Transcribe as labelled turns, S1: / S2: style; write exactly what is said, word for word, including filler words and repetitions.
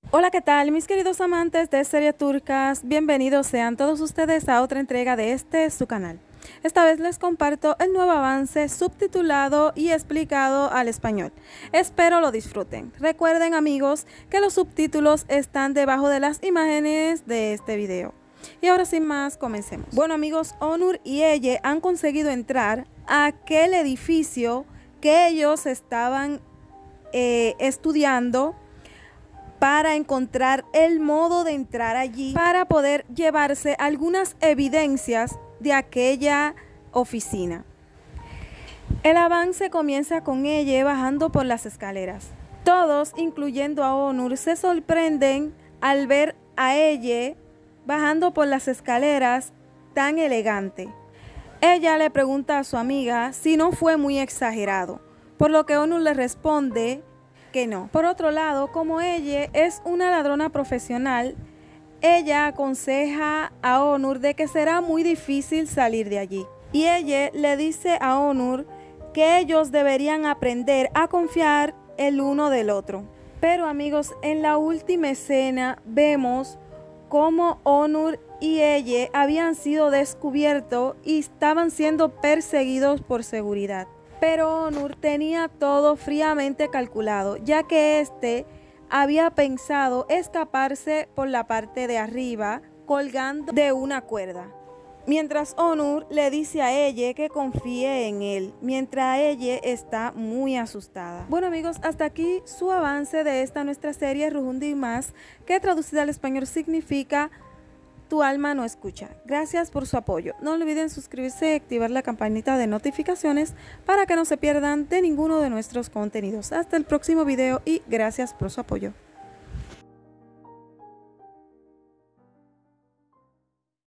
S1: Hola, ¿qué tal mis queridos amantes de series turcas? Bienvenidos sean todos ustedes a otra entrega de este su canal. Esta vez les comparto el nuevo avance subtitulado y explicado al español. Espero lo disfruten. Recuerden amigos que los subtítulos están debajo de las imágenes de este video. Y ahora sin más, comencemos. Bueno amigos, Onur y Ece han conseguido entrar a aquel edificio que ellos estaban eh, estudiando para encontrar el modo de entrar allí para poder llevarse algunas evidencias de aquella oficina. El avance comienza con Ece bajando por las escaleras. Todos, incluyendo a Onur, se sorprenden al ver a Ece bajando por las escaleras tan elegante. Ella le pregunta a su amiga si no fue muy exagerado, por lo que Onur le responde que no. Por otro lado, como Ece es una ladrona profesional, ella aconseja a Onur de que será muy difícil salir de allí. Y Ece le dice a Onur que ellos deberían aprender a confiar el uno del otro. Pero amigos, en la última escena vemos cómo Onur y Ece habían sido descubiertos y estaban siendo perseguidos por seguridad. Pero Onur tenía todo fríamente calculado, ya que éste había pensado escaparse por la parte de arriba, colgando de una cuerda. Mientras Onur le dice a Ece que confíe en él, mientras Ece está muy asustada. Bueno amigos, hasta aquí su avance de esta nuestra serie Rujundi y más, que traducida al español significa Tu alma no escucha. Gracias por su apoyo. No olviden suscribirse y activar la campanita de notificaciones para que no se pierdan de ninguno de nuestros contenidos. Hasta el próximo video y gracias por su apoyo.